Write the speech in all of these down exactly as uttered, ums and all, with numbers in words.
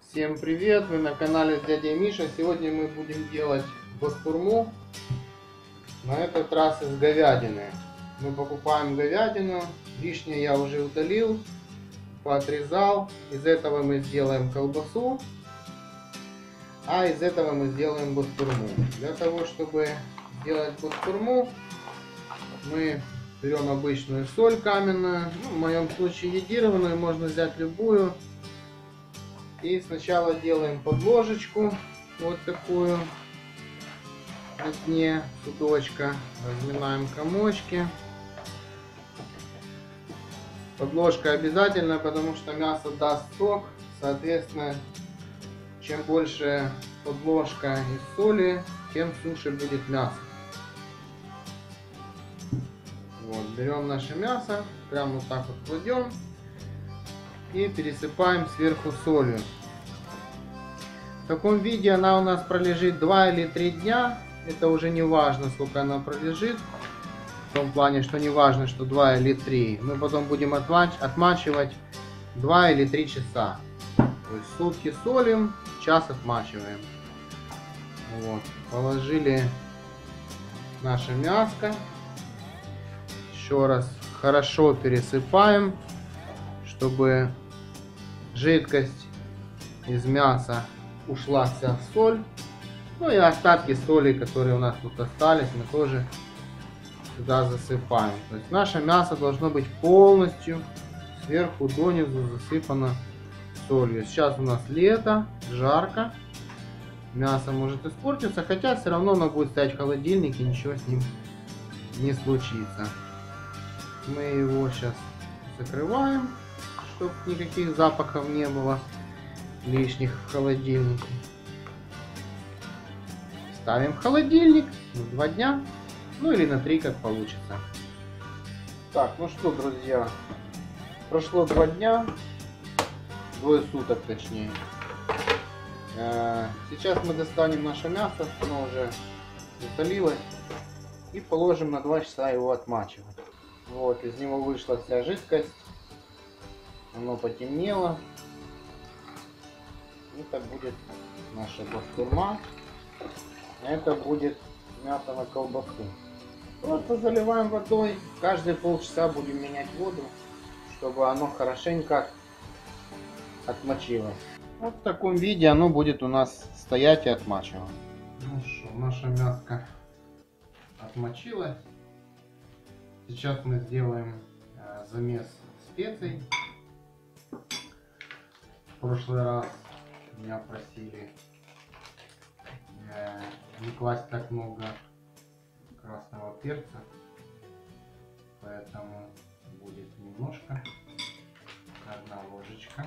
Всем привет! Вы на канале Дядя Миша. Сегодня мы будем делать бастурму. На этот раз из говядины. Мы покупаем говядину. Лишнее я уже удалил, поотрезал. Из этого мы сделаем колбасу. А из этого мы сделаем бастурму. Для того, чтобы сделать бастурму, мы берем обычную соль каменную. Ну, в моем случае йодированную, можно взять любую. И сначала делаем подложечку, вот такую, на дне судочка, разминаем комочки. Подложка обязательно, потому что мясо даст сок, соответственно, чем больше подложка из соли, тем суше будет мясо. Вот, берем наше мясо, прямо вот так вот кладем. И пересыпаем сверху солью. В таком виде она у нас пролежит два или три дня. Это уже не важно, сколько она пролежит. В том плане, что не важно, что два или три. Мы потом будем отмач отмачивать два или три часа. То есть сутки солим, час отмачиваем. Вот. Положили наше мяско. Еще раз хорошо пересыпаем, чтобы жидкость из мяса ушла вся в соль. Ну и остатки соли, которые у нас тут остались, мы тоже сюда засыпаем. То есть наше мясо должно быть полностью сверху донизу засыпано солью. Сейчас у нас лето, жарко. Мясо может испортиться, хотя все равно оно будет стоять в холодильнике, ничего с ним не случится. Мы его сейчас закрываем, чтобы никаких запахов не было лишних в холодильнике. Ставим в холодильник на два дня, ну или на три, как получится. Так, ну что, друзья, прошло два дня, двое суток точнее. Сейчас мы достанем наше мясо, оно уже засолилось, и положим на два часа его отмачивать. Вот, из него вышла вся жидкость. Оно потемнело. Это будет наша бастурма. Это будет мясо на колбасу. Просто заливаем водой. Каждые полчаса будем менять воду, чтобы оно хорошенько отмочилось. Вот в таком виде оно будет у нас стоять и отмачивать. Ну что, наше мяско отмочилось. Сейчас мы сделаем э, замес специй. В прошлый раз меня просили э, не класть так много красного перца, поэтому будет немножко, одна ложечка.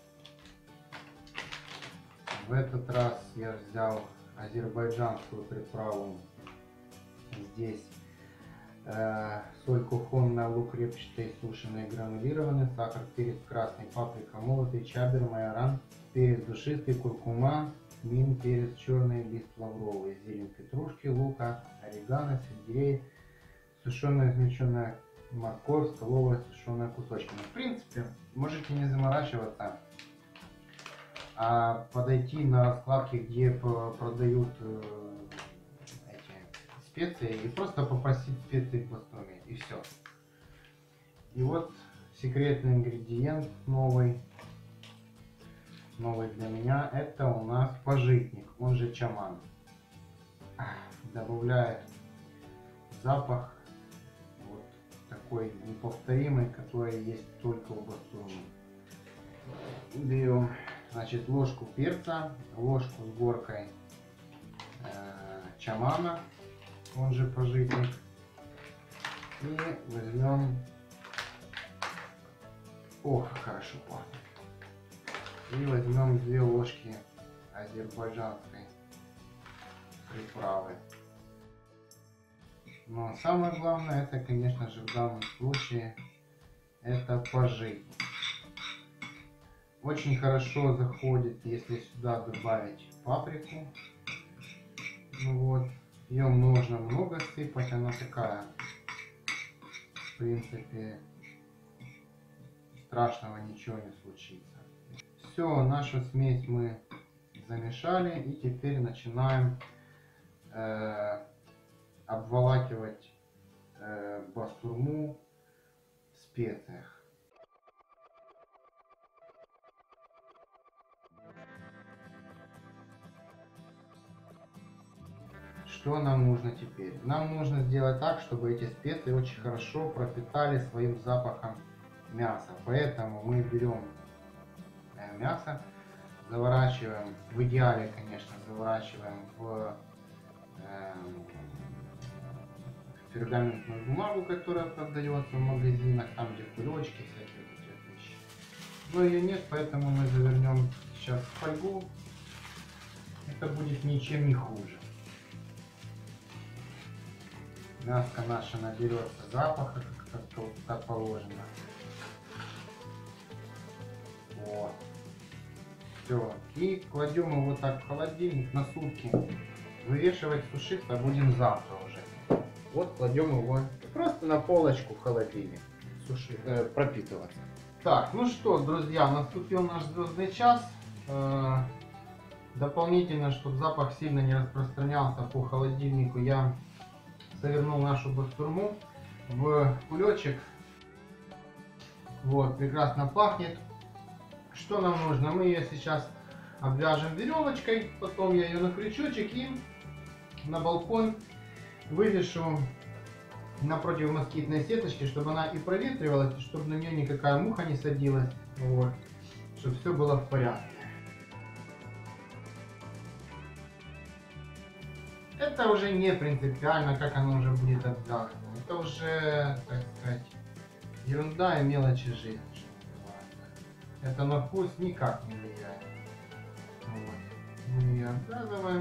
В этот раз я взял азербайджанскую приправу. Здесь э, соль кухонная, лук репчатый, сушеный, гранулированный, сахар, перец красный, паприка, молотый, чабер, майоран, перец душистый, куркума, мин, перец черный, лист лавровый, зелень петрушки, лука, орегано, сельдерей, сушеная измельченная морковь, столовая сушеная кусочками. В принципе, можете не заморачиваться, а подойти на раскладки, где продают эти специи, и просто попросить специи в бастурме, и все. И вот секретный ингредиент новый, новый для меня, это у нас пажитник, он же чаман. Добавляет запах вот такой неповторимый, который есть только у бастурмы. Берем, значит, ложку перца, ложку с горкой э, чамана, он же пажитник, и возьмем, ох, хорошо пахнет, и возьмем две ложки азербайджанской приправы. Но самое главное, это, конечно же, в данном случае, это пажитник. Очень хорошо заходит, если сюда добавить паприку. Ну вот, ее можно много сыпать, она такая, в принципе, страшного ничего не случится. все, нашу смесь мы замешали, и теперь начинаем э, обволакивать э, бастурму в специях. Что нам нужно теперь? Нам нужно сделать так, чтобы эти специи очень хорошо пропитали своим запахом мясо. Поэтому мы берем мясо, заворачиваем, в идеале, конечно, заворачиваем в э, пергаментную бумагу, которая продается в магазинах, там где кулечки, всякие вот эти вещи. Но ее нет, поэтому мы завернем сейчас в фольгу. Это будет ничем не хуже. Мяско наше наберется запаха, как, как, как положено. Вот. Все. И кладем его так в холодильник на сутки. Вывешивать, сушиться будем завтра уже. Вот кладем его просто на полочку в холодильник. Суши, э, пропитываться. Так, ну что, друзья, наступил наш звездный час. Э, дополнительно, чтобы запах сильно не распространялся по холодильнику, я завернул нашу бастурму в кулечек. Вот, прекрасно пахнет. Что нам нужно? Мы ее сейчас обвяжем веревочкой, потом я ее на крючочек и на балкон вывешу напротив москитной сеточки, чтобы она и проветривалась, и чтобы на нее никакая муха не садилась, вот, чтобы все было в порядке. Это уже не принципиально, как оно уже будет обвязано. Это уже, так сказать, ерунда и мелочи жизни. Это на вкус никак не влияет. Вот. Мы ее обвязываем,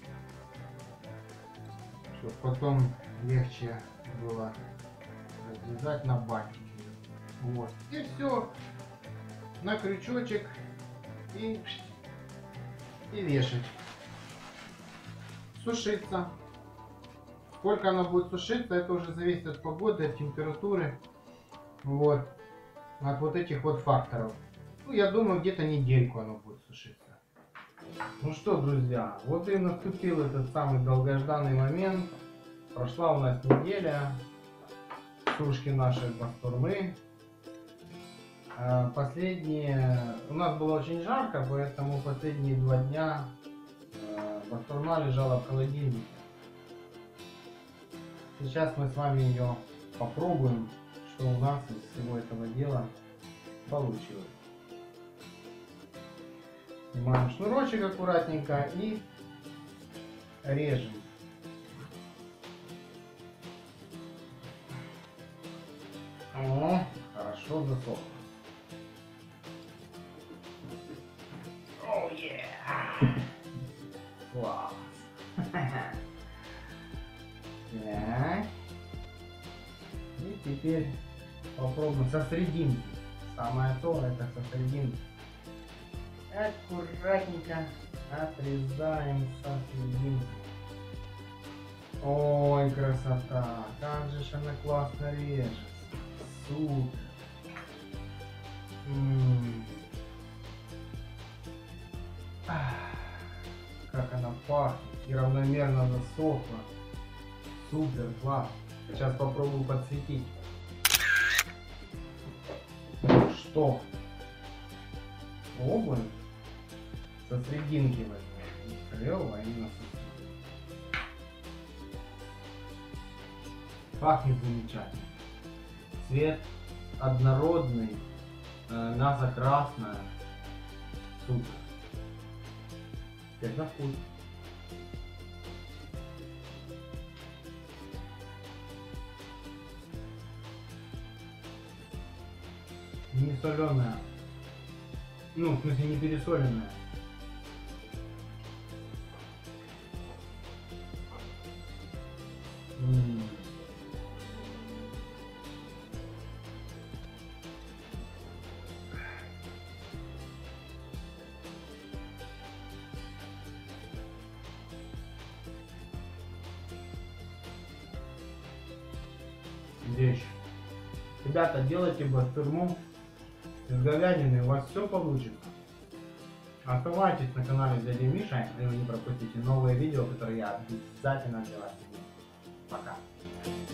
чтобы потом легче было развязать на бантик. Вот. И все. На крючочек и, и вешать. Сушиться. Сколько она будет сушиться, это уже зависит от погоды, от температуры. Вот. От вот этих вот факторов. Ну, я думаю, где-то недельку оно будет сушиться. Ну что, друзья, вот и наступил этот самый долгожданный момент. Прошла у нас неделя сушки нашей бастурмы. Последние... У нас было очень жарко, поэтому последние два дня бастурма лежала в холодильнике. Сейчас мы с вами ее попробуем, что у нас из всего этого дела получилось. Снимаем шнурочек аккуратненько и режем. О, хорошо засохло. О, yeah. Класс. Так. И теперь попробуем со срединки. Самое то, это со срединки. Аккуратненько отрезаем со серединки. Ой, красота! Как же она классно режется. Супер! М-м-м. Как она пахнет и равномерно засохла. Супер, класс! Сейчас попробую подсветить. Что? Пробуем. Со срединки возьмем. Клево, а именно со срединки. Пахнет замечательно. Цвет однородный, э, мясо красное. Супер. Теперь на вкус. Не соленая. Ну, в смысле, не пересоленная. М-м. Вещь. Ребята, делайте бастурму из говядины, у вас все получится. Оставайтесь на канале Дяди Миша, и вы не пропустите новые видео, которые я обязательно для вас сниму. Пока.